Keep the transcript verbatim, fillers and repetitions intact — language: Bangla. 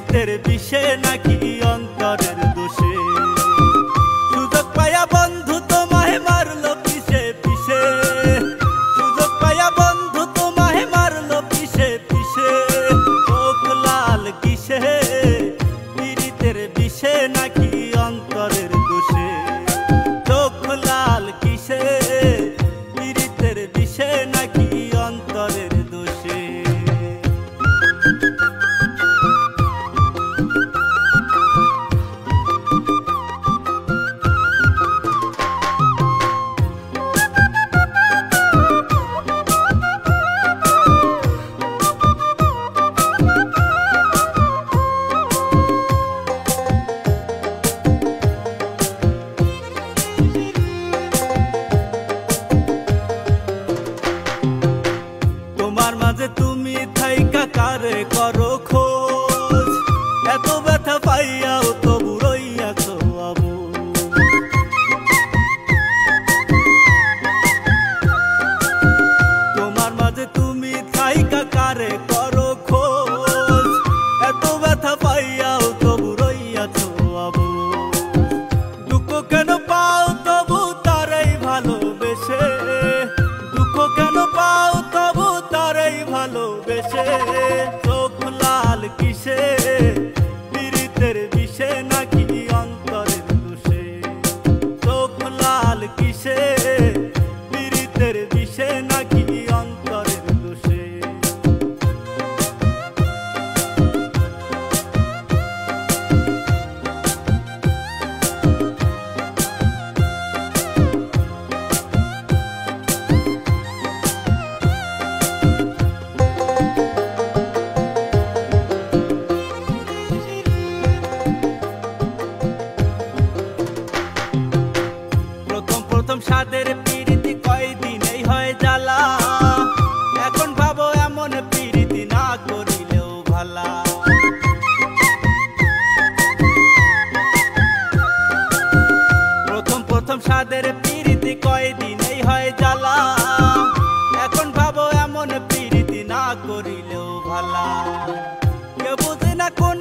পীড়িতের বিষে নাকি অন্তরের দোষে। সুযোগ পায়া বন্ধু তোমায় মারলো পিছে পিছে, সুযোগ পায়া বন্ধু তোমায় মারলো পিছে পিছে। চোখ লাল কিসে পীড়িতের বিষে নাকি অন্তরের দোষে। চোখ লাল কিসে পীড়িতের বিষে নাকি অন্তরের দোষে। তুমি থাইকা কারে করো খোঁজ, এত ব্যথা পাইয়াও তবু রইয়াছো অবুঝ। তোমার মাঝে তুমি থাইকা কারে করো খোঁজ, এত ব্যথা পাইয়াও তবু রইয়াছো অবুঝ। দুঃখ কেন পাও তবু তারাই ভালোবেসে, দুঃখ কেন পাও তবু তারাই ভালোবেসে। চোখ লাল কিসে পীড়িতের বিষে নাকি অন্তরের দোষে। চোখ লাল কিসে পীড়িতের বিষে নাকি অন্তরের দোষে। সাদের পীড়িতি কয়দিনেই হয় জ্বালা, এখন ভাবো এমন পীড়িতি না করিলেও ভালা। প্রথম প্রথম সাদের পীড়িতি কয়দিনেই হয় জ্বালা, এখন ভাবো এমন পীড়িতি না করিলেও ভালা। কেউ বুঝে না কোন